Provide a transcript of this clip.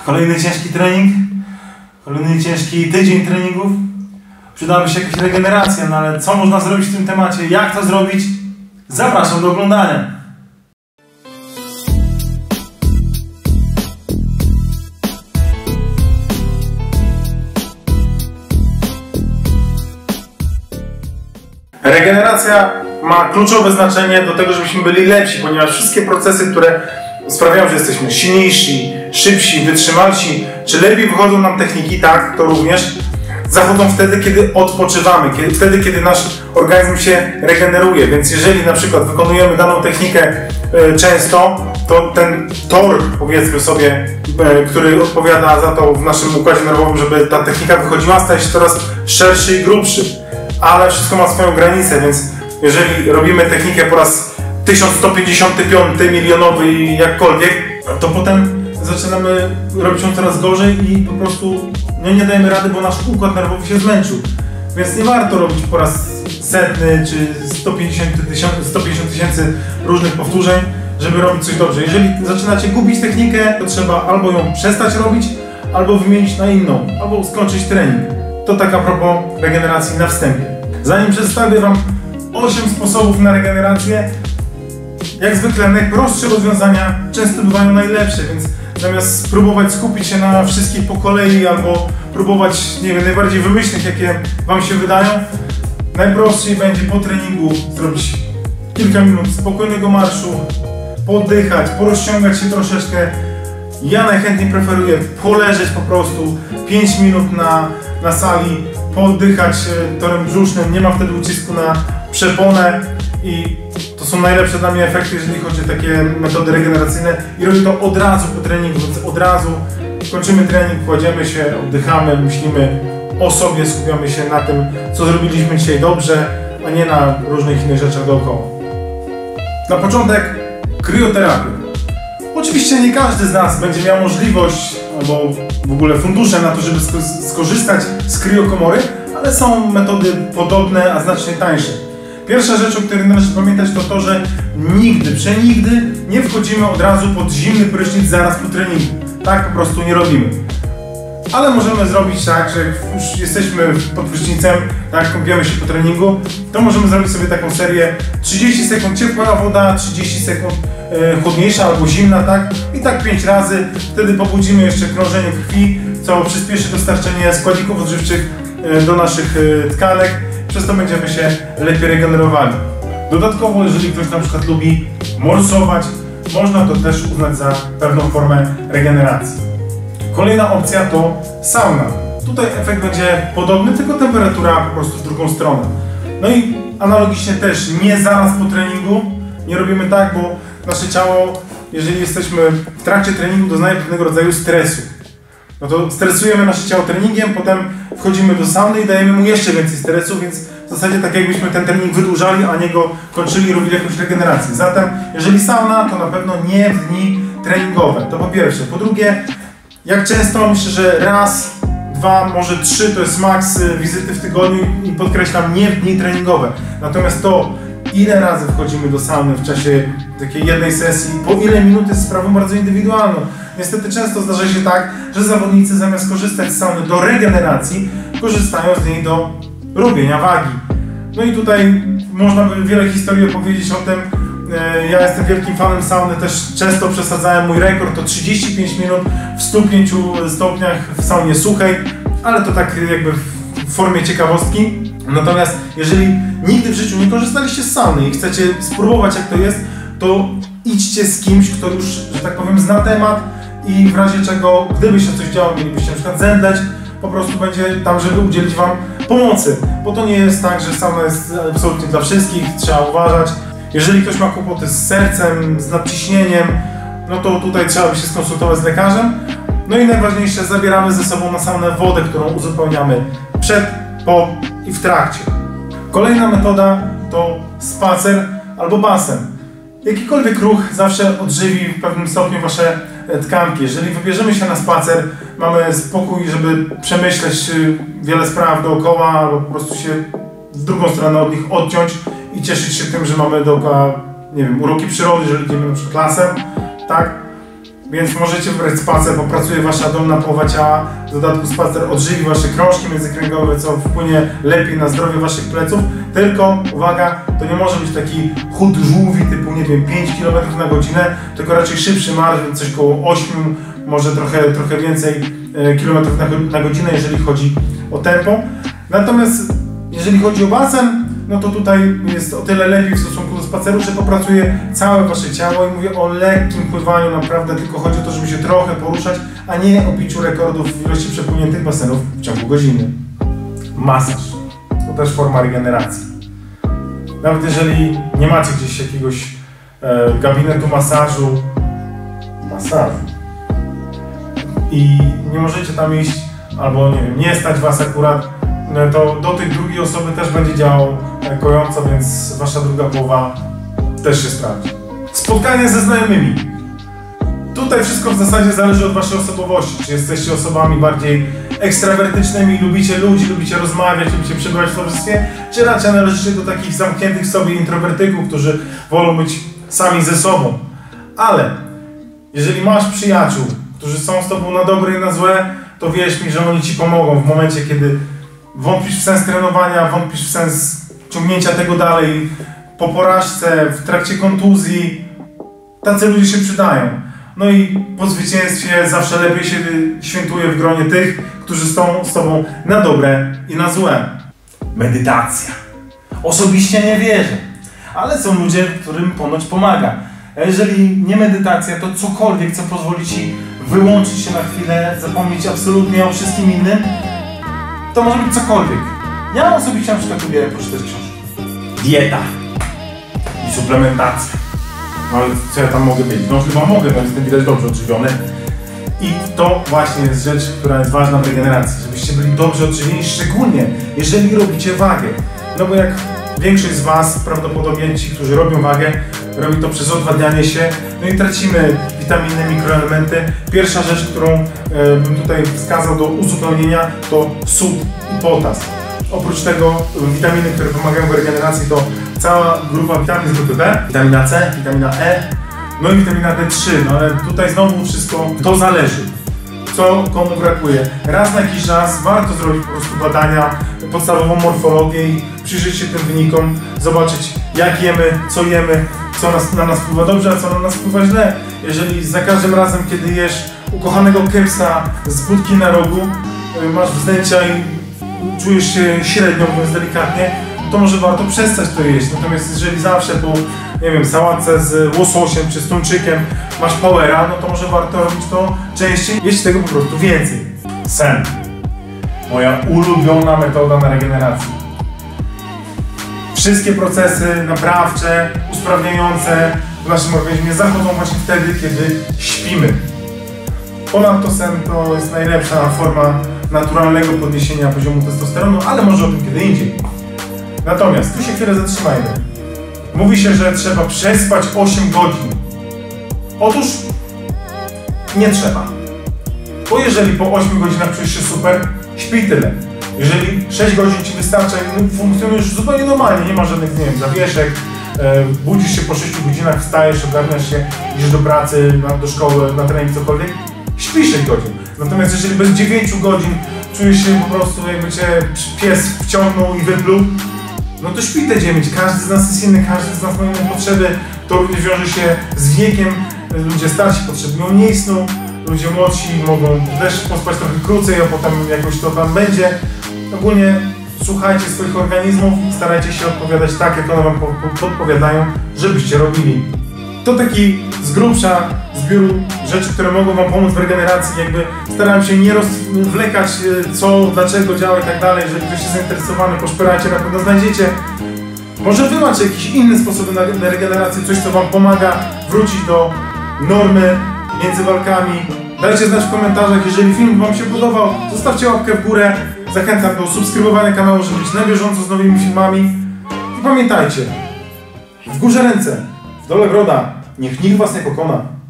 Kolejny ciężki trening, kolejny ciężki tydzień treningów. Przydałaby się jakaś regeneracja, no ale co można zrobić w tym temacie? Jak to zrobić? Zapraszam do oglądania. Regeneracja ma kluczowe znaczenie do tego, żebyśmy byli lepsi, ponieważ wszystkie procesy, które sprawiają, że jesteśmy silniejsi, szybsi, wytrzymalsi, czy lepiej wychodzą nam techniki, tak, to również zachodzą wtedy, kiedy odpoczywamy, wtedy, kiedy nasz organizm się regeneruje. Więc jeżeli na przykład wykonujemy daną technikę często, to ten tor, powiedzmy sobie, który odpowiada za to w naszym układzie nerwowym, żeby ta technika wychodziła, staje się coraz szerszy i grubszy. Ale wszystko ma swoją granicę, więc jeżeli robimy technikę po raz 1155 milionowy i jakkolwiek, to potem zaczynamy robić ją coraz gorzej i po prostu nie dajemy rady, bo nasz układ nerwowy się zmęczył. Więc nie warto robić po raz setny czy 150 tysięcy różnych powtórzeń, żeby robić coś dobrze. Jeżeli zaczynacie gubić technikę, to trzeba albo ją przestać robić, albo wymienić na inną, albo skończyć trening. To tak a propos regeneracji na wstępie. Zanim przedstawię Wam 8 sposobów na regenerację, jak zwykle najprostsze rozwiązania często bywają najlepsze, więc zamiast spróbować skupić się na wszystkich po kolei albo próbować, nie wiem, najbardziej wymyślnych, jakie Wam się wydają, najprościej będzie po treningu zrobić kilka minut spokojnego marszu, poddychać, porozciągać się troszeczkę. Ja najchętniej preferuję poleżeć po prostu 5 minut na sali, poddychać torem brzusznym, nie ma wtedy ucisku na przeponę i to są najlepsze dla mnie efekty, jeżeli chodzi o takie metody regeneracyjne i robię to od razu po treningu, więc od razu kończymy trening, kładziemy się, oddychamy, myślimy o sobie, skupiamy się na tym, co zrobiliśmy dzisiaj dobrze, a nie na różnych innych rzeczach dookoła. Na początek krioterapia. Oczywiście nie każdy z nas będzie miał możliwość albo w ogóle fundusze na to, żeby skorzystać z kriokomory, ale są metody podobne, a znacznie tańsze. Pierwsza rzecz, o której należy pamiętać, to to, że nigdy, przenigdy nie wchodzimy od razu pod zimny prysznic zaraz po treningu. Tak po prostu nie robimy. Ale możemy zrobić tak, że jak już jesteśmy pod prysznicem, tak, kąpiemy się po treningu, to możemy zrobić sobie taką serię 30 sekund ciepła woda, 30 sekund chłodniejsza albo zimna, tak? I tak 5 razy. Wtedy pobudzimy jeszcze krążenie krwi, co przyspieszy dostarczenie składników odżywczych do naszych tkanek. Przez to będziemy się lepiej regenerowali. Dodatkowo, jeżeli ktoś na przykład lubi morsować, można to też uznać za pewną formę regeneracji. Kolejna opcja to sauna. Tutaj efekt będzie podobny, tylko temperatura po prostu w drugą stronę. No i analogicznie też nie zaraz po treningu, nie robimy tak, bo nasze ciało, jeżeli jesteśmy w trakcie treningu, doznaje pewnego rodzaju stresu. No to stresujemy nasze ciało treningiem, potem wchodzimy do sauny i dajemy mu jeszcze więcej stresu, więc w zasadzie tak jakbyśmy ten trening wydłużali, a nie go kończyli i robili jakąś regenerację. Zatem jeżeli sauna, to na pewno nie w dni treningowe. To po pierwsze. Po drugie, jak często? Myślę, że raz, 2, może 3 to jest maks wizyty w tygodniu i podkreślam, nie w dni treningowe. Natomiast to, ile razy wchodzimy do sauny w czasie takiej jednej sesji, po ile minut jest sprawą bardzo indywidualną. Niestety często zdarza się tak, że zawodnicy zamiast korzystać z sauny do regeneracji, korzystają z niej do robienia wagi. No i tutaj można by wiele historii opowiedzieć o tym. Ja jestem wielkim fanem sauny, też często przesadzałem mój rekord, to 35 minut w 105 stopniach w saunie suchej, ale to tak jakby w formie ciekawostki. Natomiast jeżeli nigdy w życiu nie korzystaliście z sauny i chcecie spróbować, jak to jest, to idźcie z kimś, kto już, że tak powiem, zna temat i w razie czego, gdyby się coś działo, mielibyście na przykład zemdleć, po prostu będzie tam, żeby udzielić Wam pomocy. Bo to nie jest tak, że sauna jest absolutnie dla wszystkich, trzeba uważać. Jeżeli ktoś ma kłopoty z sercem, z nadciśnieniem, no to tutaj trzeba by się skonsultować z lekarzem. No i najważniejsze, zabieramy ze sobą na saunę wodę, którą uzupełniamy przed, po i w trakcie. Kolejna metoda to spacer albo basen. Jakikolwiek ruch zawsze odżywi w pewnym stopniu Wasze tkanki. Jeżeli wybierzemy się na spacer, mamy spokój, żeby przemyśleć wiele spraw dookoła, albo po prostu się w drugą stronę od nich odciąć i cieszyć się tym, że mamy dookoła, nie wiem, uroki przyrody, jeżeli idziemy na przykład lasem, tak? Więc możecie wybrać spacer, bo pracuje wasza dolna połowa ciała. W dodatku spacer odżywi wasze krążki międzykręgowe, co wpłynie lepiej na zdrowie waszych pleców. Tylko, uwaga, to nie może być taki chód żółwi typu, nie wiem, 5 km na godzinę, tylko raczej szybszy marsz, więc coś koło 8, może trochę więcej kilometrów na godzinę, jeżeli chodzi o tempo. Natomiast jeżeli chodzi o basen, no to tutaj jest o tyle lepiej w stosunku do spaceru, że popracuje całe wasze ciało i mówię o lekkim pływaniu naprawdę, tylko chodzi o to, żeby się trochę poruszać, a nie o biciu rekordów w ilości przepłyniętych basenów w ciągu godziny. Masaż. To też forma regeneracji. Nawet jeżeli nie macie gdzieś jakiegoś gabinetu masażu i nie możecie tam iść, albo nie wiem, nie stać was akurat, to dotyk drugiej osoby też będzie działał kojąco, więc wasza druga połowa też się sprawdzi. Spotkania ze znajomymi. Tutaj wszystko w zasadzie zależy od waszej osobowości. Czy jesteście osobami bardziej ekstrawertycznymi, lubicie ludzi, lubicie rozmawiać, lubicie przebywać w towarzystwie, czy raczej należycie do takich zamkniętych w sobie introwertyków, którzy wolą być sami ze sobą. Ale jeżeli masz przyjaciół, którzy są z tobą na dobre i na złe, to wierz mi, że oni ci pomogą w momencie, kiedy wątpisz w sens trenowania, wątpisz w sens ciągnięcia tego dalej, po porażce, w trakcie kontuzji. Tacy ludzie się przydają. No i po zwycięstwie zawsze lepiej się świętuje w gronie tych, którzy są z tobą na dobre i na złe. Medytacja. Osobiście nie wierzę, ale są ludzie, którym ponoć pomaga. A jeżeli nie medytacja, to cokolwiek, co pozwoli ci wyłączyć się na chwilę, zapomnieć absolutnie o wszystkim innym, to może być cokolwiek. Ja osobiście na przykład lubię poczytać książki. Dieta i suplementacja. No ale co ja tam mogę być? No chyba mogę, bo jestem widać dobrze odżywiony. I to właśnie jest rzecz, która jest ważna w regeneracji, żebyście byli dobrze odżywieni, szczególnie jeżeli robicie wagę. No bo jak większość z was, prawdopodobnie ci, którzy robią wagę, robi to przez odwadnianie się, no i tracimy witaminy, mikroelementy. Pierwsza rzecz, którą bym tutaj wskazał do uzupełnienia, to sód i potas. Oprócz tego witaminy, które pomagają w regeneracji, to cała grupa witamin z grupy B, witamina C, witamina E, no i witamina D3, no ale tutaj znowu wszystko to zależy, co komu brakuje. Raz na jakiś czas warto zrobić po prostu badania, podstawową morfologię i przyjrzeć się tym wynikom, zobaczyć jak jemy, co na nas wpływa dobrze, a co na nas wpływa źle. Jeżeli za każdym razem, kiedy jesz ukochanego kepsa z budki na rogu, masz wzdęcia i czujesz się średnio, mówiąc delikatnie, to może warto przestać to jeść. Natomiast jeżeli zawsze po, nie wiem, sałatce z łososiem czy z tuńczykiem masz powera, no to może warto robić to częściej, jeść tego po prostu więcej. Sen. Moja ulubiona metoda na regenerację. Wszystkie procesy naprawcze, usprawniające w naszym organizmie zachodzą właśnie wtedy, kiedy śpimy. Ponadto sen to jest najlepsza forma naturalnego podniesienia poziomu testosteronu, ale może o tym kiedy indziej. Natomiast tu się chwilę zatrzymajmy. Mówi się, że trzeba przespać 8 godzin. Otóż nie trzeba. Bo jeżeli po 8 godzinach czujesz się super, śpij tyle. Jeżeli 6 godzin ci wystarcza i funkcjonujesz zupełnie normalnie, nie ma żadnych, nie wiem, zawieszek, budzisz się po 6 godzinach, wstajesz, ogarniasz się, idziesz do pracy, do szkoły, na trening, cokolwiek, śpij 6 godzin. Natomiast jeżeli bez 9 godzin czujesz się po prostu, jakby cię pies wciągnął i wypluł, no to śpi te 9. Każdy z nas jest inny, każdy z nas ma inne potrzeby. To również wiąże się z wiekiem. Ludzie starsi potrzebują mniej snu, ludzie młodsi mogą też pospać trochę krócej, a potem jakoś to tam będzie. Ogólnie słuchajcie swoich organizmów, starajcie się odpowiadać tak, jak one wam podpowiadają, żebyście robili. To taki z grubsza zbiór rzeczy, które mogą wam pomóc w regeneracji. Jakby starałem się nie rozwlekać co, dlaczego działa i tak dalej. Jeżeli ktoś jest zainteresowany, poszperajcie, na pewno znajdziecie. Może wy macie jakieś inne sposoby na regenerację, coś co wam pomaga wrócić do normy między walkami. Dajcie znać w komentarzach, jeżeli film wam się podobał, zostawcie łapkę w górę. Zachęcam do subskrybowania kanału, żeby być na bieżąco z nowymi filmami. I pamiętajcie, w górze ręce, w dole broda, niech nikt was nie pokona.